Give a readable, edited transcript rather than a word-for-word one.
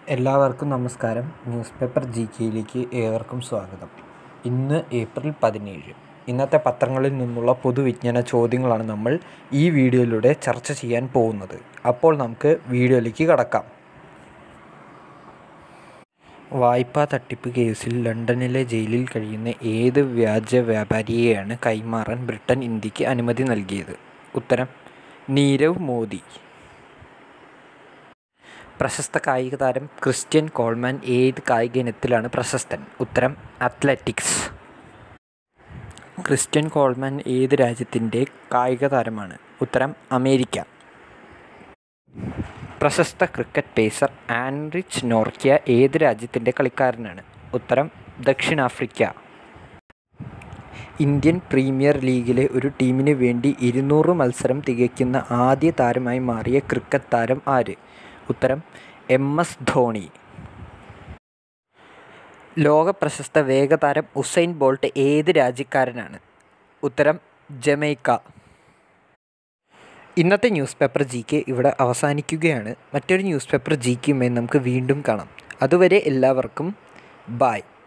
എല്ലാവർക്കും നമസ്കാരം. News paper GKയിലേക്ക് ഏവർക്കും സ്വാഗതം. ഇന്ന് ഏപ്രിൽ 17. ഇന്നത്തെ പത്രങ്ങളിൽ നിന്നുള്ള പൊതുവിജ്ഞാന ചോദ്യങ്ങളാണ് നമ്മൾ ഈ വീഡിയോയിലൂടെ ചർച്ച ചെയ്യാൻ പോകുന്നത്. അപ്പോൾ നമുക്ക് വീഡിയോയിലേക്ക് കടക്കാം. വായ്പാ തട്ടിപ്പ് കേസിൽ ലണ്ടനിലെ ജയിലിൽ കഴിയുന്ന ഏത് വ്യാജ വ്യാപാരിയെയാണ് കൈമാറാൻ ബ്രിട്ടൻ ഇന്ത്യക്ക് അനുമതി നൽകിയത്? ഉത്തരം നീരവ് മോദി. പ്രശസ്ത കായിക താരം ക്രിസ്റ്റ്യൻ കോൾമാൻ ഏത് കായിക ഇനത്തിലാണ് പ്രശസ്തൻ? ഉത്തരം അത്ലറ്റിക്സ്. ക്രിസ്റ്റ്യൻ കോൾമാൻ ഏത് രാജ്യത്തിൻ്റെ കായിക താരമാണ്? ഉത്തരം അമേരിക്ക. പ്രശസ്ത ക്രിക്കറ്റ് പേസർ ആൻറിച്ച് നോർക്യ ഏത് രാജ്യത്തിൻ്റെ കളിക്കാരനാണ്? ഉത്തരം ദക്ഷിണാഫ്രിക്ക. ഇന്ത്യൻ പ്രീമിയർ ലീഗിലെ ഒരു ടീമിന് വേണ്ടി 200 മത്സരം തികയ്ക്കുന്ന ആദ്യ താരമായി മാറിയ ക്രിക്കറ്റ് താരം ആര്? ഉത്തരം MS ധോണി. ലോക പ്രശസ്ത വേഗതാരം ഉസൈൻ ബോൾട്ട് ഏത് രാജ്യക്കാരനാണ്? ഉത്തരം ജമൈക്ക. ഇന്നത്തെ ന്യൂസ് പേപ്പർ GK ഇവിടെ അവസാനിക്കുകയാണ്. മറ്റൊരു ന്യൂസ് പേപ്പർ GKയുമായി നമുക്ക് വീണ്ടും കാണാം. അതുവരെ എല്ലാവർക്കും ബൈ.